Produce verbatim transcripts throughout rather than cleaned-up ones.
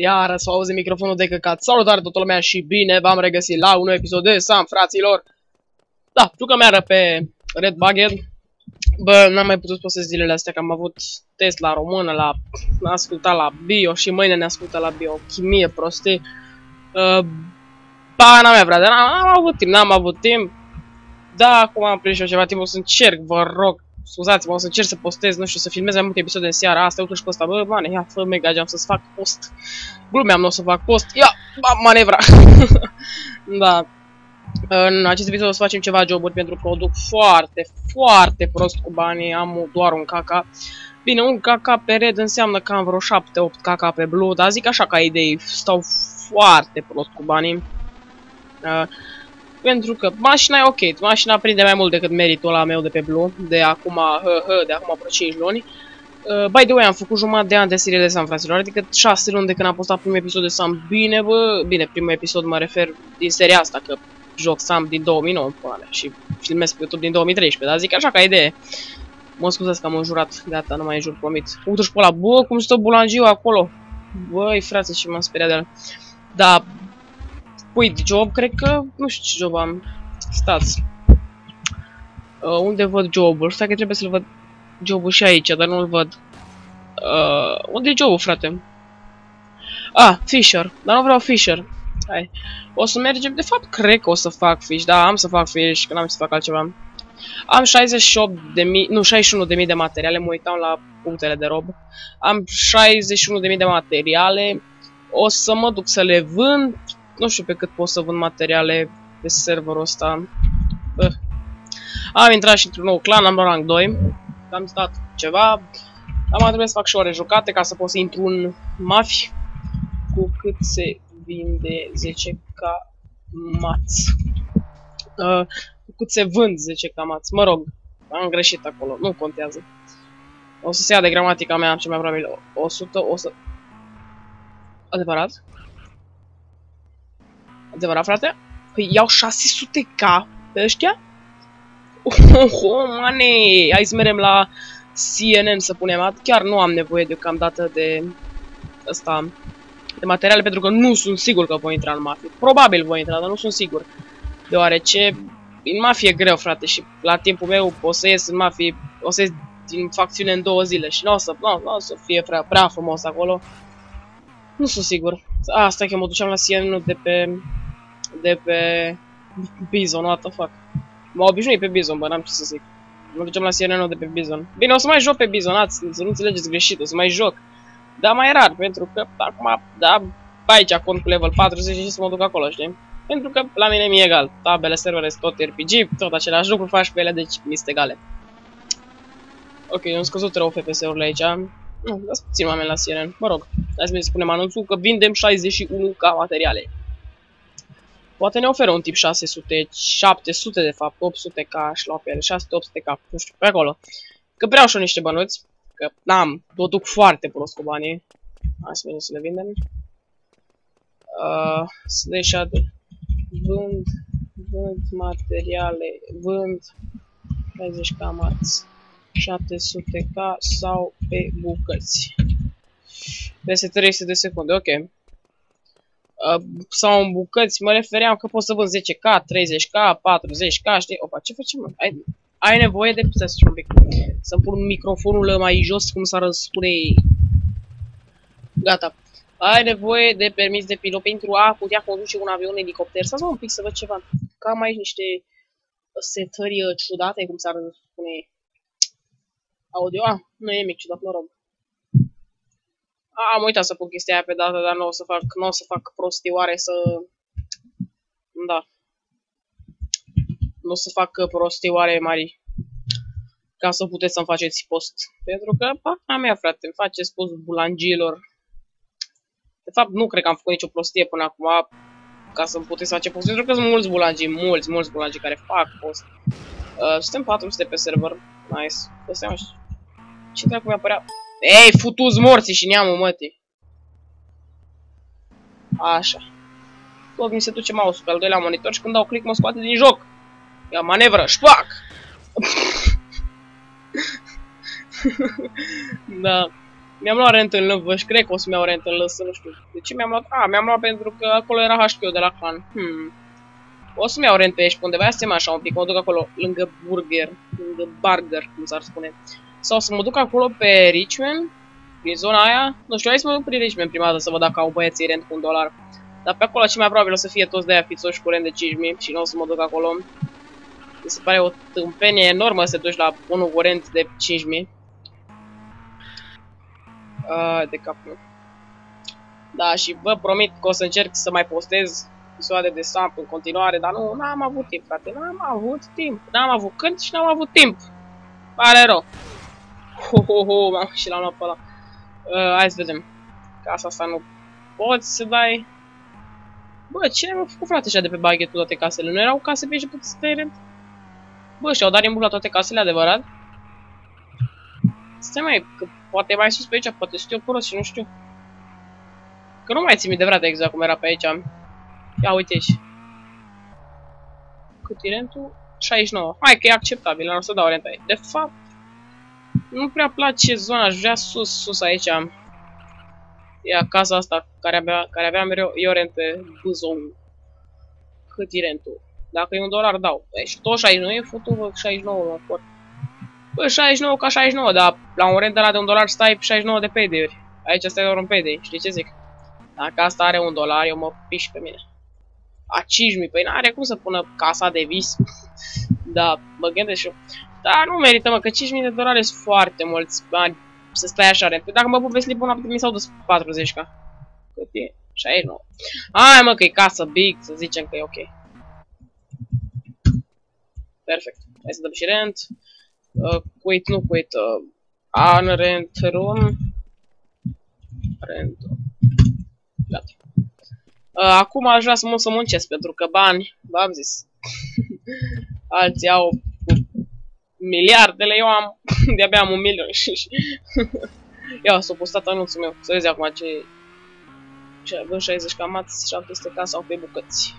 Iar s-a auzit microfonul de căcat. Salutare toată lumea și bine v-am regăsit la un nou episod de Sam, fraților. Da, jucăm iară pe Red Bucket. Bă, n-am mai putut spune zilele astea că am avut test la română, la am ascultat la bio și mâine ne ascultat la bio. Chimie, prostii. Uh, Pana mea, frate, n-am avut timp, n-am avut timp. Da, acum am prins și eu ceva timp, o să încerc, vă rog. Scuzați-mă, o să încerc să postez, nu știu, să filmez mai multe episoade în seara asta, uite și pe ăsta, bă, mane, ia, fă mega jam să-ți fac post. Glumeam, nu o să fac post, ia, manevra. Da. În acest episod o să facem ceva joburi pentru că o duc foarte, foarte prost cu banii, am doar un caca. Bine, un caca pe red înseamnă că am vreo șapte opt caca pe blue, dar zic așa ca idei, stau foarte prost cu banii. Uh, Pentru că mașina e ok, mașina prinde mai mult decât meritul ăla meu de pe Blue, de acum, hă, hă, de acum vreo cinci luni. Uh, by the way, am făcut jumătate de ani de serie de Sam, fraților, adică șase luni de când am postat primul episod de Sam. Bine, bă, bine, primul episod mă refer din seria asta, că joc Sam din două mii nouă, până, și filmez pe YouTube din două mii treisprezece, dar zic așa ca idee. Mă scuzați că am înjurat, gata, nu mai înjur, promit. Uite și pe ăla, bă, cum stă bulangiul acolo. Băi, frate, și m-am speriat de el. Da. Pui job, cred că, nu știu ce job am. Stați. Uh, unde văd jobul? Stai că trebuie să-l văd jobul și aici, dar nu-l văd. Uh, unde e jobul, frate? Ah, Fisher. Dar nu vreau Fisher. Hai. O să mergem, de fapt, cred că o să fac fish. Da, am să fac fish, că n-am să fac altceva. Am șaizeci și opt de mii, nu, șaizeci și unu de mii de materiale, mă uitam la punctele de rob. Am șaizeci și unu de mii de materiale. O să mă duc să le vând. Nu știu pe cât pot să vând materiale pe serverul ăsta. Uh. Am intrat și într-un nou clan, am luat rank doi. Am stat ceva. Dar mai trebuie să fac și ore jucate ca să pot să intru în mafi. Cu cât se vinde zece K mați. Uh, cu cât se vând zece K mați. Mă rog, am greșit acolo, nu contează. O să se ia de gramatica mea, cel mai probabil o sută, o sută. Adevărat? Adevărat, frate? Păi iau șase sute K pe ăștia? Oh, oh, mane! Hai să mergem la C N N să punem. Chiar nu am nevoie deocamdată de ăsta, de materiale, pentru că nu sunt sigur că voi intra în mafie. Probabil voi intra, dar nu sunt sigur. Deoarece în mafie e greu, frate, și la timpul meu o să ies în mafie, o să ies din facțiune în două zile și nu o să, nu, nu o să fie prea, prea frumos acolo. Nu sunt sigur. Asta că mă duceam la C N N de pe... De pe... Bizon, what the fuck. M-am obișnuit pe Bizon, bă, n-am ce să zic. Mă duceam la C N N de pe Bizon. Bine, o să mai joc pe Bizon, ați, să nu înțelegeți greșit, o să mai joc. Dar mai rar, pentru că acum, da, aici cont cu level patruzeci și să mă duc acolo, știi? Pentru că la mine mi-e egal. Tabele, servere, tot R P G, tot același lucru faci pe ele, deci mi-s egale. Ok, eu am scăzut rău F P S-urile aici. Nu, dați puțin oameni la C N N, mă rog. Hai să spunem anunțul că vindem șaizeci și unu K materiale. Poate ne oferă un tip șase sute, șapte sute de fapt, opt sute K și la pe ele, șase sute, opt sute K, nu știu, pe acolo. Că vreau și eu niște bănuți, că n-am, o duc foarte prost cu banii. Hai să vedem să le vindem. Uh, slash ad, vând, vând materiale, vând șaizeci K marți, șapte sute K sau pe bucăți. Peste trei sute de secunde, ok. Uh, sau în bucăți, mă refeream că pot să vând zece K, treizeci K, patruzeci K, știi? Opa, ce facem, mă? Ai, ai nevoie de... Să un pic. Să-mi pun microfonul mai jos, cum s-ar spune. Gata. Ai nevoie de permis de pilot pentru a putea conduce un avion elicopter. Să un pic să văd ceva. Cam aici niște setări ciudate, cum s-ar spune. Audio. Ah, nu e nimic ciudat, mă rog. Am uitat să pun chestia aia pe data, dar nu o să fac, nu o să fac prostioare să... Da. Nu o să fac prostioare mari. Ca să puteți să-mi faceți post. Pentru că, pa, mea, frate, îmi faceți post bulangilor. De fapt, nu cred că am făcut nicio prostie până acum ca să-mi puteți face post. Pentru că sunt mulți bulangii, mulți, mulți bulangii care fac post. Uh, suntem patru sute pe server. Nice. Asta ce dracu mi-a apărea? Ei, futu-ți morții și neamul, mătii. Așa. Tot mi se duce mouse-ul pe al doilea monitor și când dau click mă scoate din joc. Ia manevră, șpac! Da. Mi-am luat rent în lăvă și cred că o să-mi iau rent în lăsă, nu știu. De ce mi-am luat? A, mi-am luat pentru că acolo era H P-ul de la clan. Hmm. O să-mi iau rent pe aici, pe undeva, să mă așa un pic, mă duc acolo, lângă burger, lângă burger, cum s-ar spune. Sau să mă duc acolo pe Richmond, prin zona aia. Nu știu, hai să mă duc prin Richmond prima dată să văd dacă au băieții rent cu un dolar. Dar pe acolo, ce mai probabil o să fie toți de-aia fițoși cu rent de cinci mii și nu o să mă duc acolo. Mi se pare o tâmpenie enormă să te duci la unul cu rent de cinci mii. Uh, de capul. Da, și vă promit că o să încerc să mai postez episoade de Samp în continuare, dar nu, n-am avut timp, frate, n-am avut timp, n-am avut când și n-am avut timp. Pare rău. Ho, ho, ho, m-am și l-am luat pe ăla. Uh, hai să vedem. Casa asta nu poți să dai. Bă, cine mi-a făcut, frate, așa de pe baghetul toate casele? Nu erau case pe aici pe să te rent? Bă, și-au dat rimbulat toate casele, adevărat? Stai mai, că poate mai sus pe aici, poate știu eu prost și nu știu. Că nu mai țin de vreme exact cum era pe aici. Ia uite aici. Cât e rentul? șaizeci și nouă. Hai că e acceptabil, nu o să dau renta aici. De fapt, nu prea place zona, aș vrea sus, sus aici. Ia casa asta care avea, care avea mereu eu rent pe Buzou. Cât e rentul? Dacă e un dolar, dau. Deci tot șaizeci și nouă, e futul, bă, șaizeci și nouă, mă, fort. Bă, șaizeci și nouă ca șaizeci și nouă, dar la un rent de la de un dolar stai șaizeci și nouă de payday-uri. Aici stai doar un payday, știi ce zic? Dacă asta are un dolar, eu mă piși pe mine. A cinci mii, păi n-are cum să pună casa de vis. Da, mă gândesc și eu. Dar nu merită, mă, că cinci mii de dolari sunt foarte mulți bani să stai așa rent. Păi dacă mă pun pe slip una, mi s-au dus patruzeci ca. Cât e? șaizeci și nouă. Hai, mă, că e casă big, să zicem că e ok. Perfect. Hai să dăm și rent. Uh, quit, nu quit. Uh, un rent room. Rent. Gata. Uh, acum aș vrea să mă să muncesc, pentru că bani, v-am zis. Alții au miliardele, eu am, de-abia am un milion. Ia, s-a postat anunțul meu. Să vezi acum ce... ce avem șaizeci camați, șapte sute ca sau pe bucăți.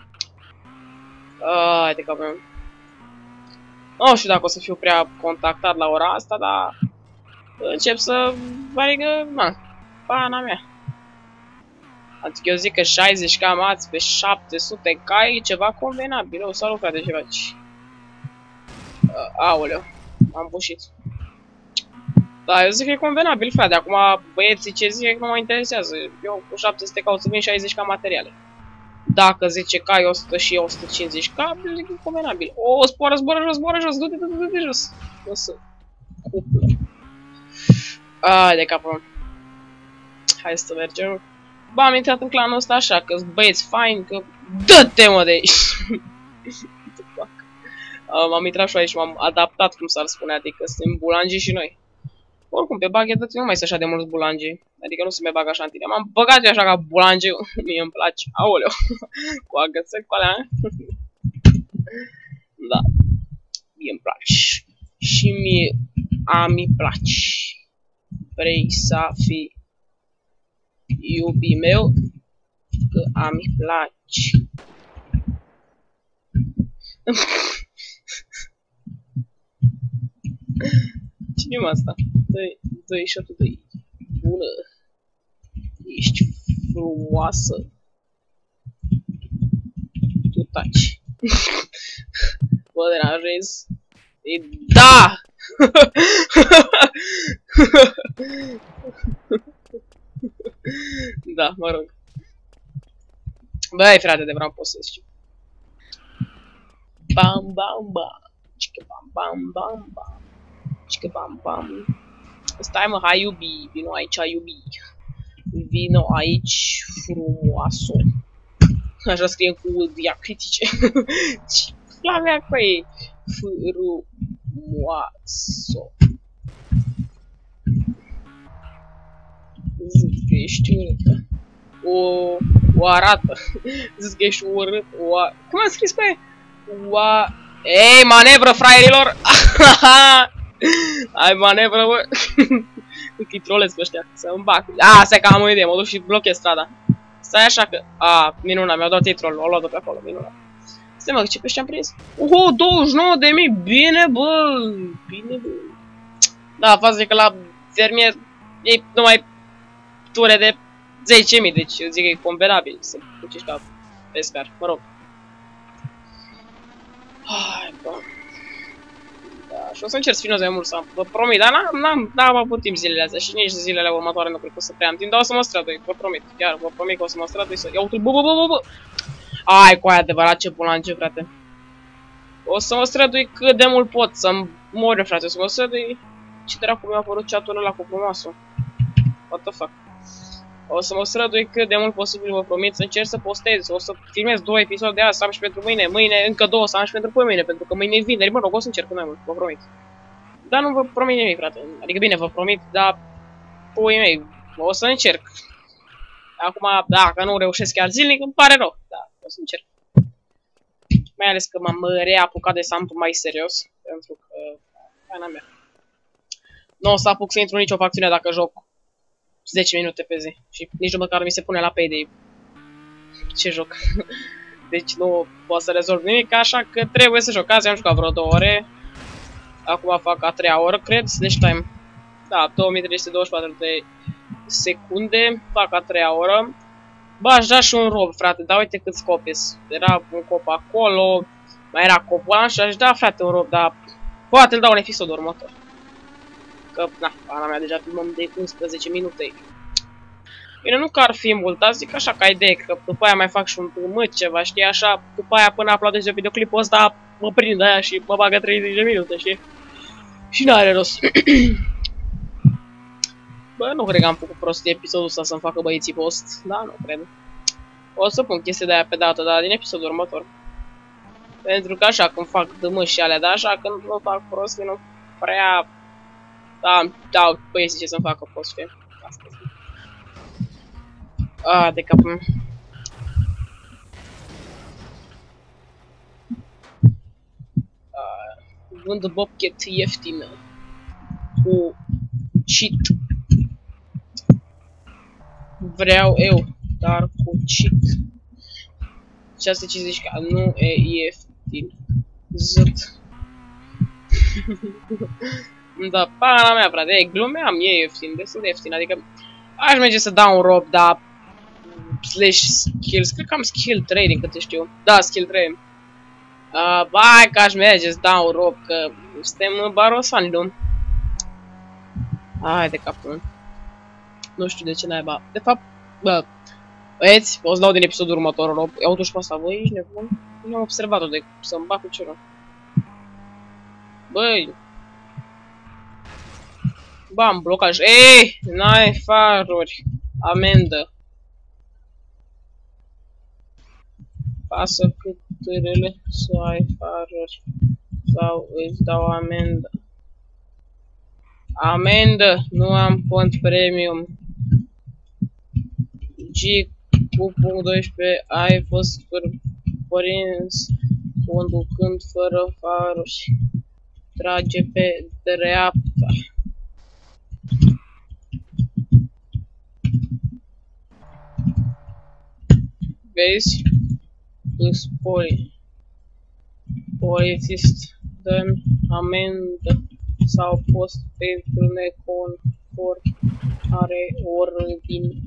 Uh, haide că avem. Nu știu dacă o să fiu prea contactat la ora asta, dar încep să... Adică, na, pana mea. Adică eu zic că șaizeci camați pe șapte sute ca e ceva convenabil. O, salut, frate, ce faci? Uh, aoleu, m-am bușit. Da, eu zic că e convenabil, frate. Acum băieții ce zic nu mă interesează. Eu cu șapte sute ca o să vin șaizeci ca materiale. Dacă zece ca e o sută și o sută cincizeci ca, zic că e convenabil. O, zboară, zboară jos, zboară jos, du-te, du-te, du-te jos. O să cuplă. Ai de capul. Hai să mergem. Ba, am intrat în clanul ăsta așa, că băieți fain, că dă-te, mă, de aici. M-am intrat și aici, m-am adaptat, cum s-ar spune, adică suntem bulangi și noi. Oricum, pe baghetă nu mai sunt așa de mulți bulangi, adică nu se mai bag așa în tine. M-am băgat eu așa ca bulangi, mie îmi place. Aoleu, cu agățări cu alea. Da, mie îmi place. Și mie a-mi place. Vrei să fii iubii meu, că a-mi place. Cine mă asta? Dă-i, dă-i și atât de bună. Ești frumoasă. Tu taci. Mă deranjez. E da! Da, mă rog. Băi, frate, de vreau pot să știu. Bam, bam, bam. Cică bam, bam, bam, bam. Cică bam, bam. Stai, mă, hai iubi. Vino aici, iubi. Vino aici, frumoasă. Așa scrie cu diacritice. La mea cu ei. Frumoasă. Zic că ești urâtă. O, o arată. Zic că ești urât. O a... Cum am scris pe? Oa... Ei, manevră, fraierilor! Ai manevră, bă! Îi trolesc pe ăștia, să-mi bag. A, stai că am o idee, mă duc și blochez strada. Stai așa că... A, minuna, mi-au dat ei troll, o luat-o pe acolo, minuna. Stai, mă, ce pește am prins? Oho, douăzeci și nouă de mii, bine, bă! Bine, bă! Da, față că la fermier E numai ture de zece mii, deci eu zic că e convenabil să duci ca pescar, mă rog. Hai, bă. Da, și o să încerc să filmez mai mult, să vă promit, dar n-am avut timp zilele astea și nici zilele următoare nu cred că o să prea am timp, dar o să mă strădui, vă promit, chiar vă promit că o să mă strădui să iau bă, bă, bă, bă, bă. Ai, cu aia adevărat, ce pun la început, frate. O să mă strădui cât de mult pot să-mi mor, frate, o să mă strădui. Ce dracu mi-a apărut chat-ul ăla cu frumoasul? What the fuck? O să mă strădui cât de mult posibil, vă promit, să încerc să postez. O să filmez două episoade de azi, să am și pentru mâine, mâine încă două, să am și pentru mâine, pentru că mâine e vineri, mă rog, o să încerc mai mult, vă promit. Dar nu vă promit nimic, frate. Adică bine, vă promit, dar puii mei, o să încerc. Acum, dacă nu reușesc chiar zilnic, îmi pare rău, da, o să încerc. Mai ales că m-am reapucat de Samp mai serios, pentru că, faina mea. Nu o să apuc să intru nicio facțiune dacă joc zece minute pe zi. Și nici măcar mi se pune la payday. Ce joc? Deci nu pot să rezolv nimic, așa că trebuie să joc. Azi am jucat vreo două ore. Acum fac a treia oră, cred. Deci time. Da, două mii trei sute douăzeci și patru de secunde. Fac a treia oră. Bă, aș da și un rob, frate. Dar uite câți copies. Era un cop acolo. Mai era copul ăla și aș da, frate, un rob, dar poate îl dau în episodul următor. Că, na, pana mea, deja filmăm de unsprezece minute. Bine, nu că ar fi mult, dar zic așa ca idee, că după aia mai fac și un mât ceva, știi, așa, după aia până uploadez eu videoclipul ăsta, mă prind aia și mă bagă treizeci de minute, știi? Și n-are rost. Bă, nu cred că am făcut prostie episodul ăsta să-mi facă băieții post, da, nu cred. O să pun chestia de aia pe dată, dar din episodul următor. Pentru că așa, când fac dămâși și alea, dar așa, când nu fac prostii, nu prea... Da, da, băieții ce să-mi facă post, știi? Asta zic. A, de capul meu. Vând bobcat ieftină. Cu cheat. Vreau eu, dar cu cheat. șase sute cincizeci, nu e ieftin. Zăt. Da, pana mea, frate, e, glumeam, e ieftin, destul de ieftin, adică aș merge să dau un rob, dar slash skills, cred că am skill trei din câte știu, da, skill trei. Uh, Bai că aș merge să dau un rob, că suntem în barosani, nu? Hai de capul. Nu știu de ce naiba, de fapt, bă, băieți, o să dau din episodul următor rob, iau tu și pe asta, băi, ești nebun? Nu am observat-o de să-mi bag cu ceva. Băi. Bam, blocaj. Ei, n-ai faruri. Amendă. Pasă cât târele să ai faruri. Sau îți dau amendă. Amendă, nu am cont premium. G cu punct doisprezece, ai fost prins conducând fără faruri. Trage pe dreapta. Vezi? Îți poli. Polițist, dă-mi amendă sau post pentru neconformare ordine.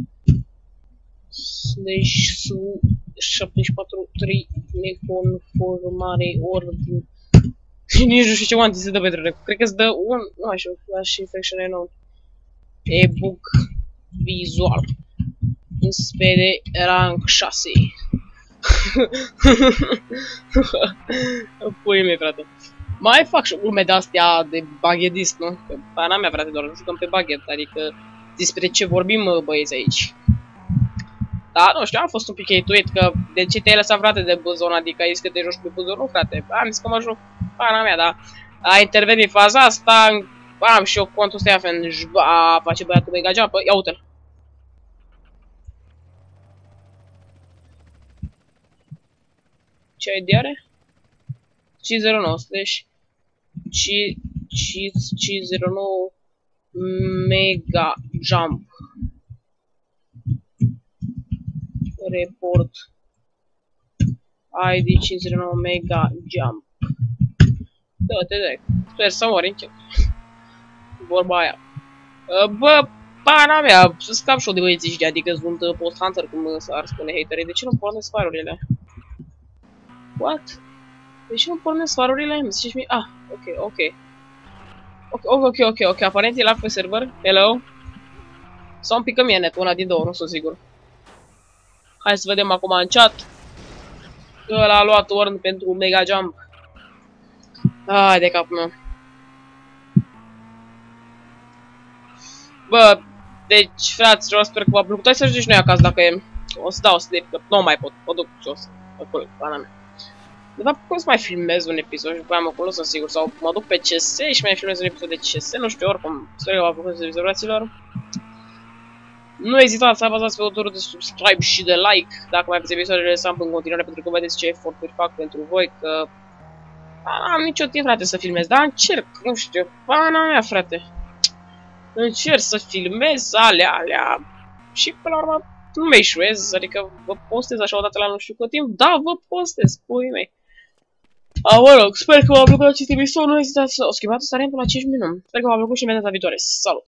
Slash su șapte patru trei neconformare ordine. Nici nu știu ce manti se dă pe trecut. Cred că îți dă un... Nu așa, la și infection nou. E-book vizual. În spede rank șase. Pui mei, frate. Mai fac și urme de-astea de baghedist, nu? Că pana mea, frate, doar jucăm pe baghet. Adică despre ce vorbim, băieți, aici. Da, nu știu, am fost un pic hate-uit că de ce te-ai lăsat, frate, de buzon, adică ai zis că te joci pe buzon, nu, frate, am zis că mă joc pana mea, dar a intervenit faza asta, am și eu contul ăsta, fan, a face băiatul mega jump, ia uite-l. Ce I D are? cinci zero nouă, slash cinci zero nouă mega jump. Report I D cinci zero nouă mega jump. Dă-te, dă. Sper să mori încet. Vorba aia. Uh, bă, pana mea, să scap și-o de băieții ăștia, adică sunt uh, post-hunter, cum uh, ar spune haterii. De ce nu pornesc farurile? What? De ce nu pornesc farurile? Îmi ziceți mie? Ah, ok, ok. Ok, ok, ok, ok, aparent e lag pe server. Hello? Sau un pică mie net, una din două, nu sunt sigur. Hai să vedem acum în chat. Ăla a luat Warn pentru Mega Jump. Ai de capul meu. Bă, deci, fraților, sper că v-a plăcut. Hai să ajungem și noi acasă dacă e. O să dau o să de, că nu mai pot. Mă duc jos. Acolo, pana mea. De fapt, cum să mai filmez un episod și după aia mă acolo, sunt sigur. Sau mă duc pe C S și mai filmez un episod de C S. Nu știu, oricum. Sper că v-a plăcut episodul, fraților. Nu ezitați să apăsați pe butonul de subscribe și de like dacă mai aveți episoadele Sam în continuare, pentru că vedeți ce eforturi fac pentru voi, că am nicio timp, frate, să filmez, dar încerc, nu știu, pana mea, frate. Încerc să filmez alea, alea și până la urmă nu mă eșuez, adică vă postez așa odată la nu știu cât timp, da, vă postez, puii mei. A, mă rog, sper că v-a plăcut acest episod, nu ezitați să o schimbați talentul la cinci minute. Sper că v-a plăcut și în data viitoare. Salut!